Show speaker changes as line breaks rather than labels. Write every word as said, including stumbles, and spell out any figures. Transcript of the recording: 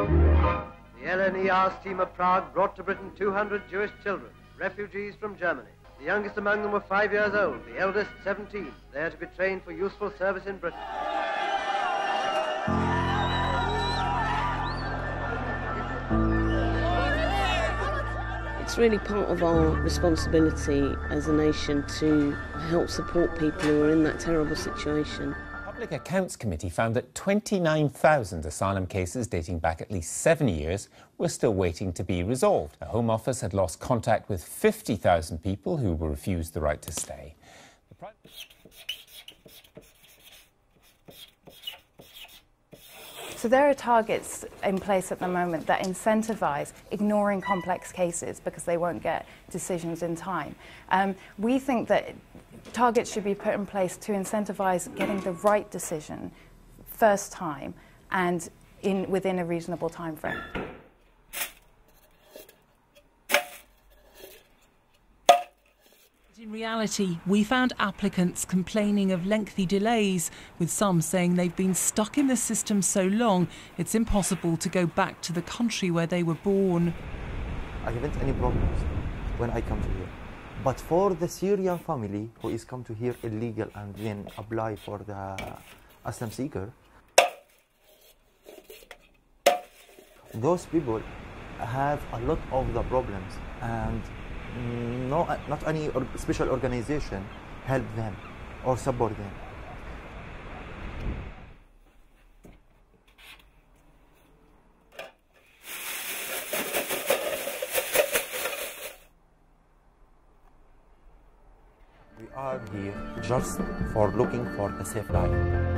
The L N E R steamer Prague brought to Britain two hundred Jewish children, refugees from Germany. The youngest among them were five years old, the eldest seventeen. They are to be trained for useful service in Britain.
It's really part of our responsibility as a nation to help support people who are in that terrible situation.
The Public Accounts Committee found that twenty-nine thousand asylum cases dating back at least seven years were still waiting to be resolved. The Home Office had lost contact with fifty thousand people who were refused the right to stay. The Prime
So there are targets in place at the moment that incentivise ignoring complex cases because they won't get decisions in time. Um, we think that targets should be put in place to incentivise getting the right decision first time and in, within a reasonable time frame.
In reality, we found applicants complaining of lengthy delays, with some saying they've been stuck in the system so long it's impossible to go back to the country where they were born.
I haven't any problems when I come to here. But for the Syrian family who is come to here illegal and then apply for the asylum seeker, those people have a lot of the problems, and no, not any or special organization help them or support them. We are here just for looking for the safe life.